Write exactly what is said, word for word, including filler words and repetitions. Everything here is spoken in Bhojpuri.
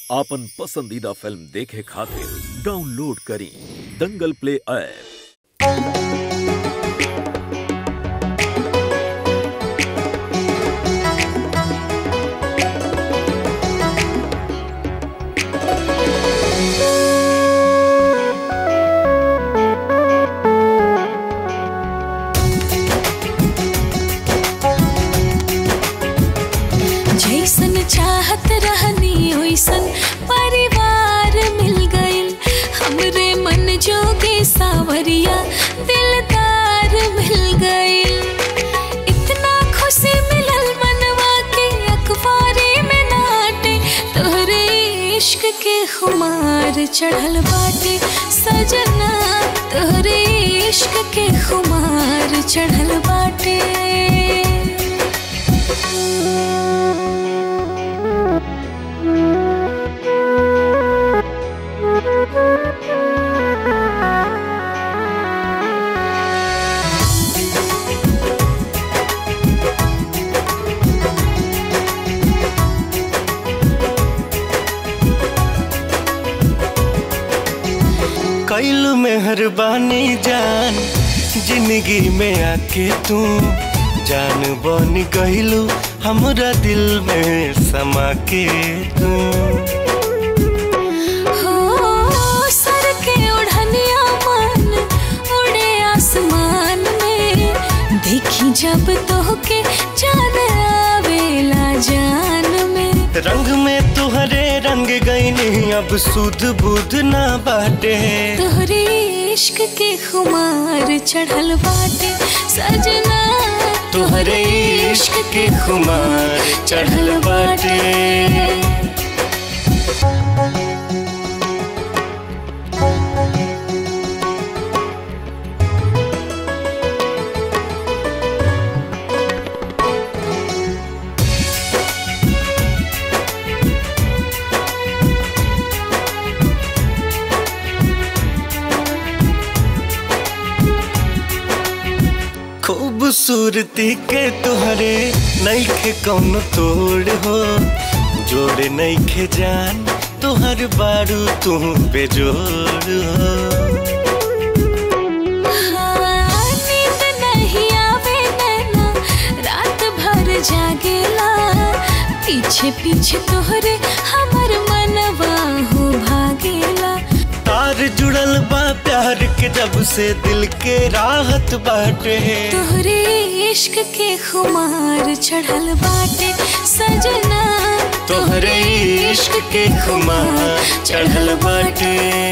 आपन पसंदीदा फिल्म देखे खातिर डाउनलोड करी दंगल प्ले ऐप। जैसन चाहत रहनी ओइसन परिवार मिल गइल, हमरे मन जोगे सावरिया दिलदार मिल गइल। इतना खुशी मिलल मनवा के अखबारी में नाटे, तोहरे इश्क के खुमार चढ़ल बाटे सजना, तोहरे इश्क के खुमार चढ़ल बाटे। कैलू मेहरबानी जान जिंदगी में आके तू जान बन गइलू हमरा दिल में समा के तू। हो सर के ओढ़निया मन उड़े आसमान में, देखी जब तोहके जान आवेला जान में। रंग में तुहरे रंग गईनी अब सुध बुध ना बाटे, तोहरे इश्क के खुमार चढ़ल बाटे सजना, तुहरे इश्क के खुमार चढ़ल बाटे। खूबसूरती के तुहरे नइखे कौनो तोड़ हो, जोड़े नइखे जान तुहर बारू तू बेजोड़ हो। हाँ, नींद नहीं आवे नैना रात भर जागेला, पीछे पीछे तोहरे हमर मनवा हो भागेला। तार जुड़ल बा प्यार के जब से दिल के राहत बाटे, तोहरे इश्क के खुमार चढ़ल बाटे सजना, तोहरे इश्क के खुमार चढ़ल बाटे।